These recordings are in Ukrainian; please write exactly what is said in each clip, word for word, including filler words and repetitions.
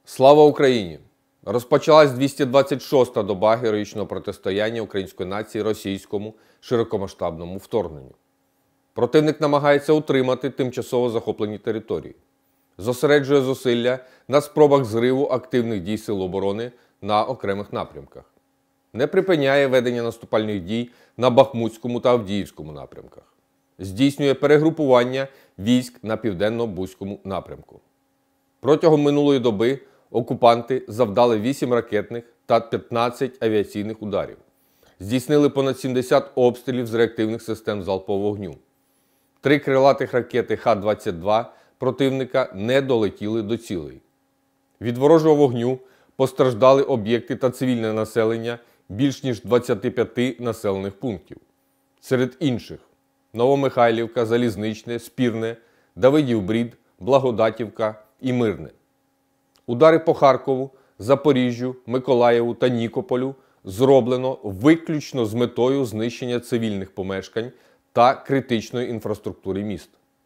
Слава Україні! Розпочалась двісті двадцять шоста доба героїчного протистояння української нації російському широкомасштабному вторгненню. Противник намагається утримати тимчасово захоплені території. Зосереджує зусилля на спробах зриву активних дій Сил оборони на окремих напрямках. Не припиняє ведення наступальних дій на Бахмутському та Авдіївському напрямках. Здійснює перегрупування військ на Південно-Бузькому напрямку. Протягом минулої доби окупанти завдали вісім ракетних та п'ятнадцять авіаційних ударів. Здійснили понад сімдесят обстрілів з реактивних систем залпового вогню. Три крилатих ракети Х двадцять два противника не долетіли до цілей. Від ворожого вогню постраждали об'єкти та цивільне населення більш ніж двадцяти п'яти населених пунктів. Серед інших – Новомихайлівка, Залізничне, Спірне, Давидів-Брід, Благодатівка і Мирне. Удари по Харкову, Запоріжжю, Миколаєву та Нікополю зроблено виключно з метою знищення цивільних помешкань та критичної інфраструктури міст.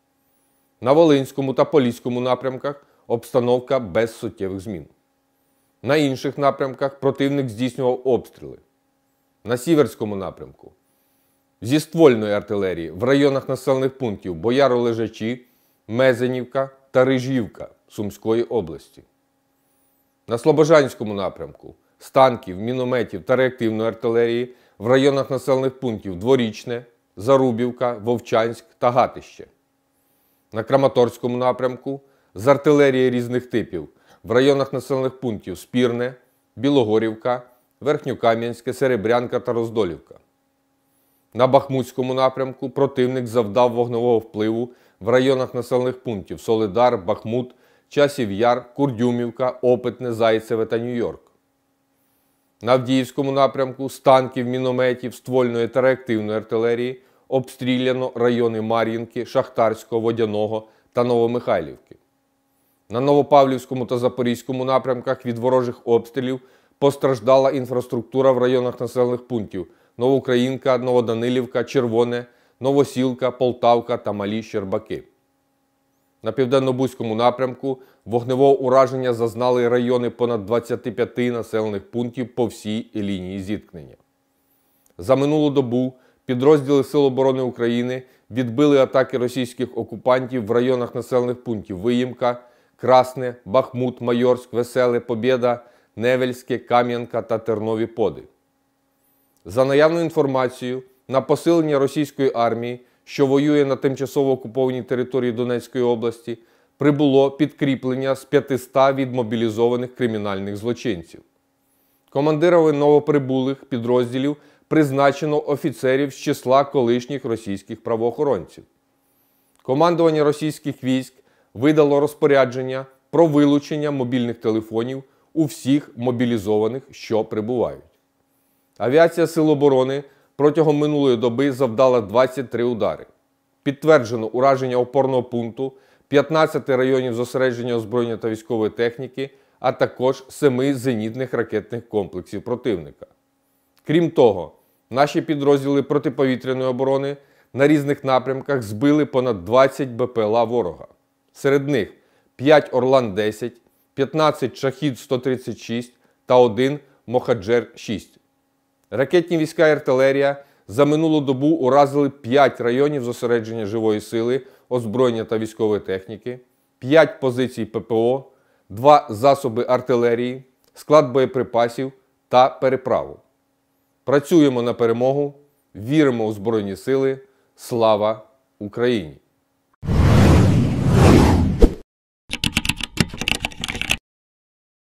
На Волинському та Поліському напрямках обстановка без суттєвих змін. На інших напрямках противник здійснював обстріли. На Сіверському напрямку зі ствольної артилерії в районах населених пунктів Бояро-Лежачі, Мезенівка та Рижівка Сумської області. На Слобожанському напрямку з танків, мінометів та реактивної артилерії в районах населених пунктів Дворічне, Зарубівка, Вовчанськ та Гатище. На Краматорському напрямку з артилерії різних типів в районах населених пунктів Спірне, Білогорівка, Верхньокам'янське, Серебрянка та Роздолівка. На Бахмутському напрямку противник завдав вогневого впливу в районах населених пунктів Солидар, Бахмут, Часів Яр, Курдюмівка, Опитне, Зайцеве та Нью-Йорк. На Авдіївському напрямку з танків, мінометів, ствольної та реактивної артилерії обстріляно райони Мар'їнки, Шахтарського, Водяного та Новомихайлівки. На Новопавлівському та Запорізькому напрямках від ворожих обстрілів постраждала інфраструктура в районах населених пунктів Новоукраїнка, Новоданилівка, Червоне, Новосілка, Полтавка та Малі Щербаки. На Південно-Бузькому напрямку вогневого ураження зазнали райони понад двадцяти п'яти населених пунктів по всій лінії зіткнення. За минулу добу підрозділи Сил оборони України відбили атаки російських окупантів в районах населених пунктів Виїмка, Красне, Бахмут, Майорськ, Веселе, Побєда, Невельське, Кам'янка та Тернові Поди. За наявною інформацією, на посилення російської армії, що воює на тимчасово окупованій території Донецької області, прибуло підкріплення з п'ятисот відмобілізованих кримінальних злочинців. Командирами новоприбулих підрозділів призначено офіцерів з числа колишніх російських правоохоронців. Командування російських військ видало розпорядження про вилучення мобільних телефонів у всіх мобілізованих, що прибувають. Авіація Сил оборони протягом минулої доби завдала двадцять три удари. Підтверджено ураження опорного пункту, п'ятнадцяти районів зосередження озброєння та військової техніки, а також семи зенітних ракетних комплексів противника. Крім того, наші підрозділи протиповітряної оборони на різних напрямках збили понад двадцять Б П Л А ворога. Серед них п'ять Орлан десять, п'ятнадцять Шахід сто тридцять шість та один Мохаджер шість. Ракетні війська і артилерія за минулу добу уразили п'ять районів зосередження живої сили, озброєння та військової техніки, п'ять позицій П П О, два засоби артилерії, склад боєприпасів та переправу. Працюємо на перемогу, віримо у Збройні Сили. Слава Україні!